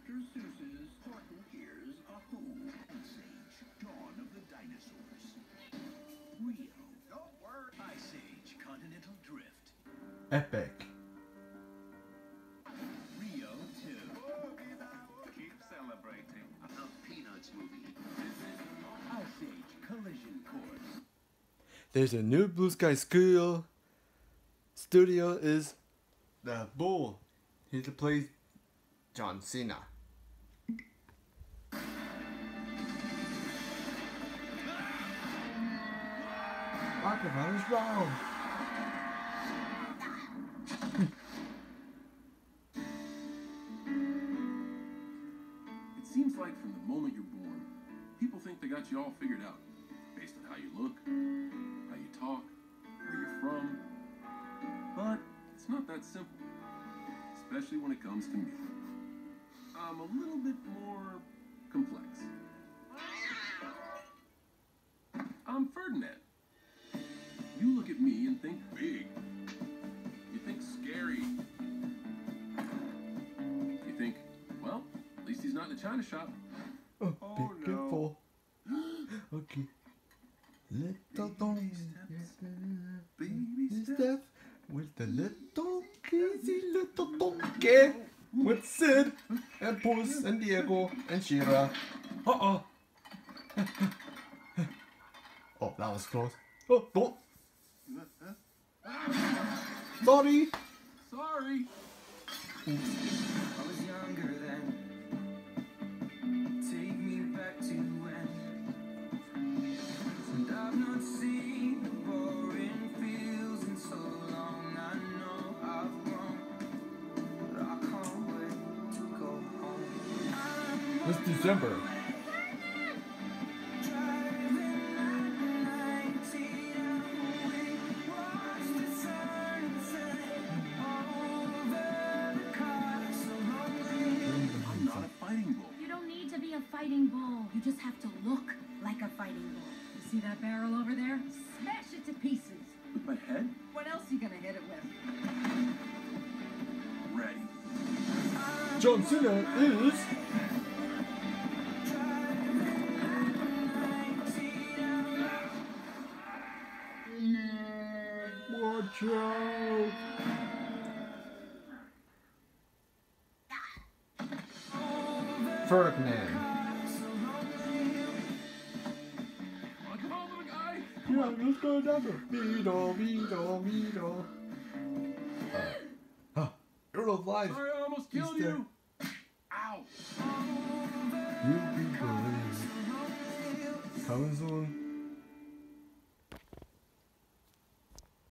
Dr. Seuss's Horton Hears a Who. Ice Age, Dawn of the Dinosaurs. Rio. Don't worry. Ice Age, Continental Drift. Epic. Rio 2. Keep celebrating. The Peanuts movie. Ice Age, Collision Course. There's a new Blue Sky School. Studio is the Bull. He plays John Cena. Rockefeller's wrong. It seems like from the moment you're born, people think they got you all figured out based on how you look, how you talk, where you're from. But it's not that simple, especially when it comes to me. I'm a little bit more complex. I'm Ferdinand. You look at me and think big. You think scary. You think, well, at least he's not in a china shop. Oh, Oh, be no. careful. Okay. Little donkey. Baby Step with the little crazy little donkey. With Sid and Puss and Diego and Shira. Uh-oh. Oh, that was close. Oh, don't. Sorry. Sorry. I was younger then. Take me back to when. And I've not seen the boring fields in so long. I know I've grown, but I can't wait to go home. It's December. Driving at 90 and we watch the sunset over the castle lonely. I'm not a fighting bull. You don't need to be a fighting bull. You just have to look like a fighting bull. You see that barrel over there? Smash it to pieces. With my head What else are you gonna hit it with? ready. John Cena is. Watch out. Ferdinand. Come on, little guy. Yeah, let's go down there. Vito. You're alive. Sorry, I almost killed He's there. you. Ow. You be brave. Coming soon.